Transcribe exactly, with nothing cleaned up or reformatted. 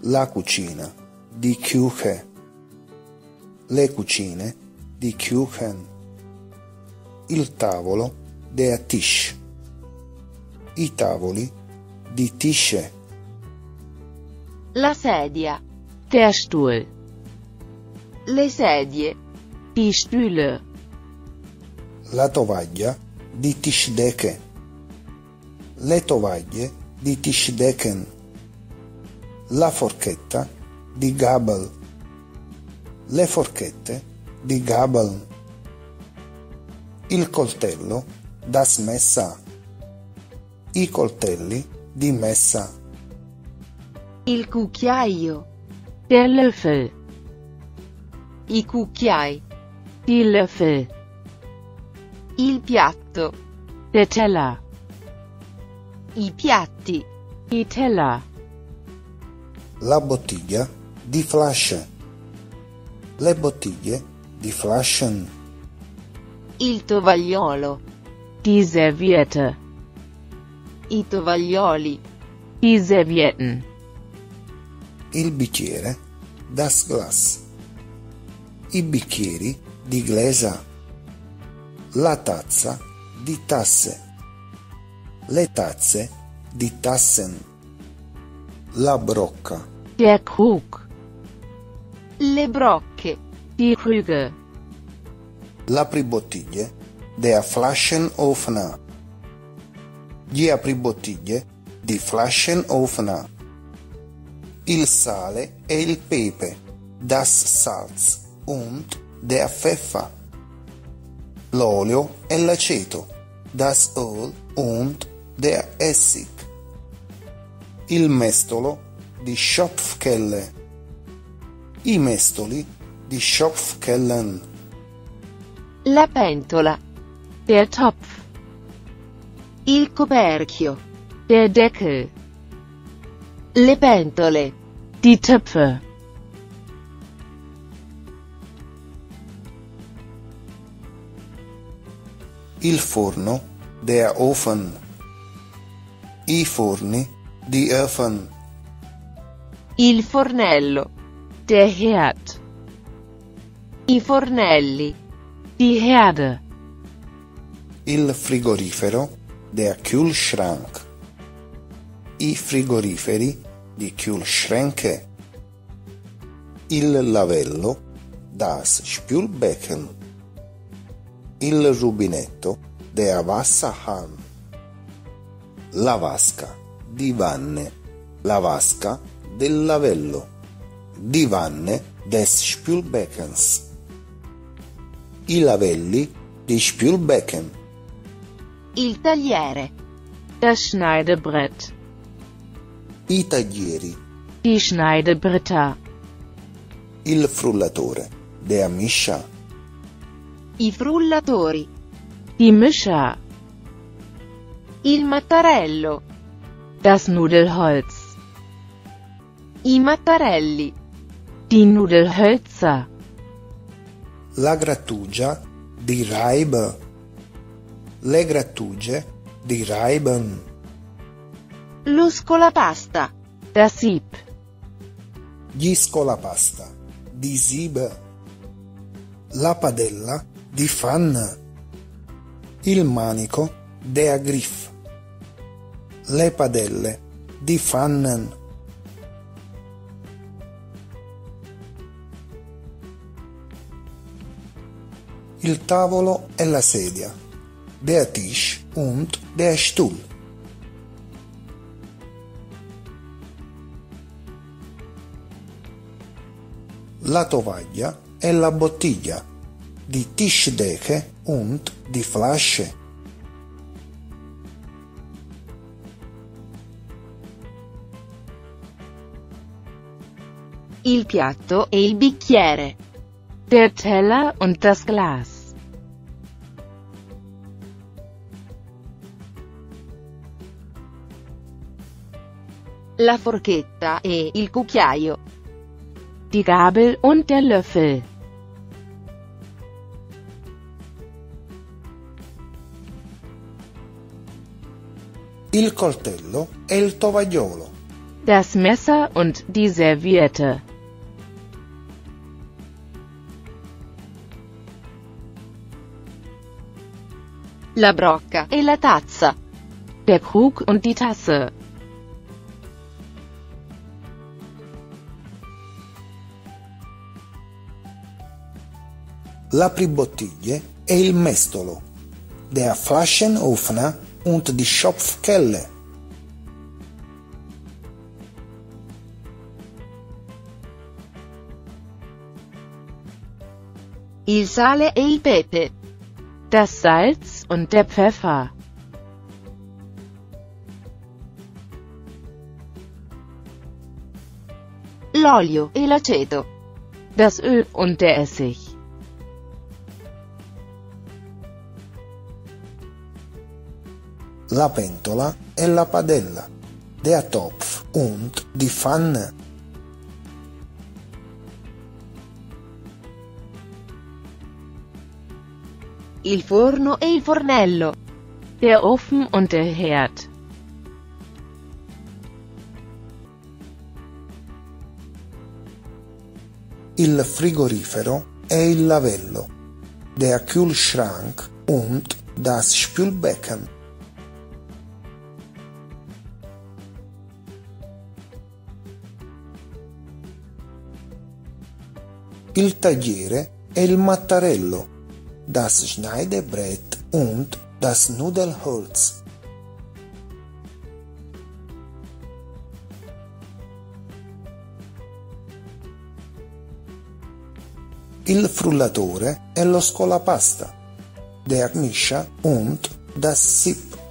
La cucina, die Küche. Le cucine, die Küchen. Il tavolo, der Tisch. I tavoli, die Tische. La sedia, der Stuhl. Le sedie, die Stühle. La tovaglia, die Tischdecke. Le tovaglie, die Tischdecken. La forchetta, die Gabel. Le forchette, die Gabeln. Il coltello, das Messer. I coltelli, die Messer. Il cucchiaio, der Löffel. I cucchiai, die Löffel. Il piatto, der Teller. I piatti, die Teller. La bottiglia, die Flasche. Le bottiglie, die Flaschen. Il tovagliolo, die Serviette. I tovaglioli, die Servietten. Il bicchiere, das Glas. I bicchieri, die Gläser. La tazza, die Tasse. Le tazze, die Tassen. La brocca, der Krug. Le brocche, die Krüge. L'apribottiglie, der Flaschenöffner. Gli apribottiglie, die Flaschenöffner. Il sale e il pepe, das Salz und der Pfeffer. L'olio e l'aceto, das Öl und der Essig. Il mestolo, die Schopfkelle. I mestoli, die Schopfkellen. La pentola, der Topf. Il coperchio, der Deckel. Le pentole, die Töpfe. Il forno, der Ofen. I forni, die Öfen. Il fornello, der Herd. I fornelli, die Herde. Il frigorifero, der Kühlschrank. I frigoriferi, die Kühlschränke. Il lavello, das Spülbecken. Il rubinetto, der Wasserhahn. La vasca, die Wanne. La vasca del lavello. Die Wanne des Spülbeckens. I lavelli, die Spülbecken. Il tagliere, das Schneidebrett. I taglieri. Die Schneidebretter. Il frullatore, der Mischer. I frullatori. Die Mischer. Il mattarello. Das Nudelholz. I mattarelli. Die Nudelhölzer. La grattugia, die Reibe. Le grattugie, die Reiben. Lo scolapasta. Das Sieb. Gli scolapasta, die Siebe. La padella, die Pfanne. Il manico, der Griff. Le padelle, die Pfannen. Il tavolo e la sedia, der Tisch und der Stuhl. La tovaglia e la bottiglia, die Tischdecke und die Flasche. Il piatto e il bicchiere. Der Teller und das Glas. La forchetta e il cucchiaio. Die Gabel und der Löffel. Il coltello e il tovagliolo. das Messer und die Serviette. La brocca e la tazza, der Krug und die Tasse. L'apribottiglie e il mestolo, der Flaschenöffner und die Schopfkelle. Il sale e il pepe, das Salz und der Pfeffer. L'olio e l'aceto, das Öl und der Essig. La pentola e la padella, der Topf und die Pfanne. Il forno e il fornello, der Ofen und der Herd. Il frigorifero e il lavello, der Kühlschrank und das Spülbecken. Il tagliere e il mattarello, das Schneidebrett und das Nudelholz. Il frullatore e lo scolapasta, der Mischer und das Sieb.